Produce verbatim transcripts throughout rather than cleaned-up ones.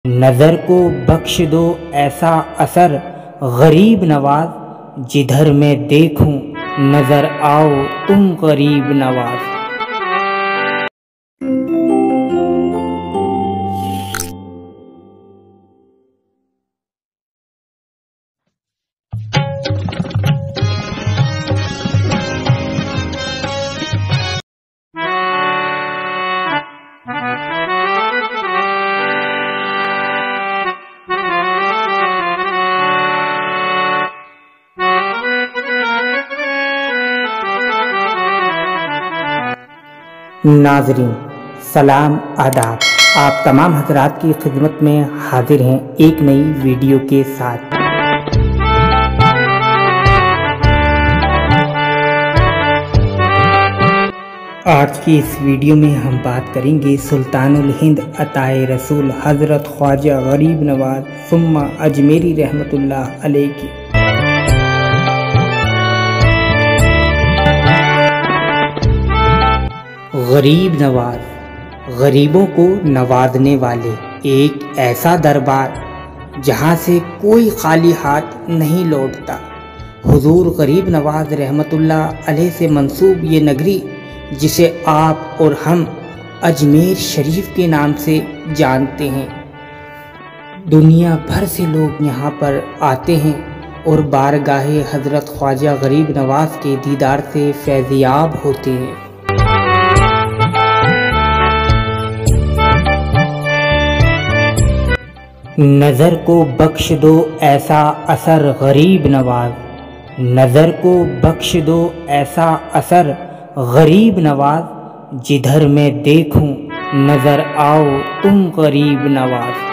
नज़र को बख्श दो ऐसा असर गरीब नवाज, जिधर मैं देखूं नज़र आओ तुम गरीब नवाज। नाजरीन सलाम आदाब, आप तमाम हजरात की खिदमत में हाजिर हैं एक नई वीडियो के साथ। आज की इस वीडियो में हम बात करेंगे सुल्तानुल हिंद अताए रसूल हज़रत ख्वाजा गरीब नवाज सुम्मा अजमेरी रहमतुल्लाह अलैह की। गरीब नवाज, गरीबों को नवाजने वाले, एक ऐसा दरबार जहां से कोई खाली हाथ नहीं लौटता। हुजूर गरीब नवाज रहमतुल्लाह अलैह से मंसूब ये नगरी, जिसे आप और हम अजमेर शरीफ के नाम से जानते हैं, दुनिया भर से लोग यहाँ पर आते हैं और बारगाहे हज़रत ख्वाजा गरीब नवाज के दीदार से फैज़याब होते हैं। नज़र को बख्श दो ऐसा असर गरीब नवाज, नज़र को बख्श दो ऐसा असर गरीब नवाज, जिधर मैं देखूं नज़र आओ तुम गरीब नवाज।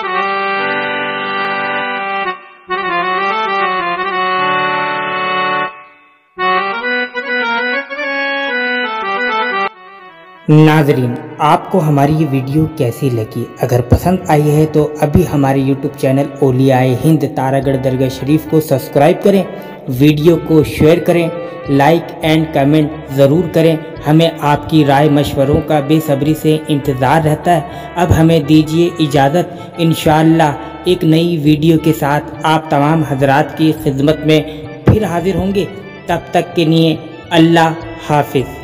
नाजरीन, आपको हमारी ये वीडियो कैसी लगी? अगर पसंद आई है तो अभी हमारे यूट्यूब चैनल औलियाए हिंद तारागढ़ दरगाह शरीफ को सब्सक्राइब करें, वीडियो को शेयर करें, लाइक एंड कमेंट ज़रूर करें। हमें आपकी राय मशवरों का बेसब्री से इंतज़ार रहता है। अब हमें दीजिए इजाज़त, इंशाअल्लाह एक नई वीडियो के साथ आप तमाम हजरात की खिदमत में फिर हाजिर होंगे। तब तक के लिए अल्लाह हाफिज़।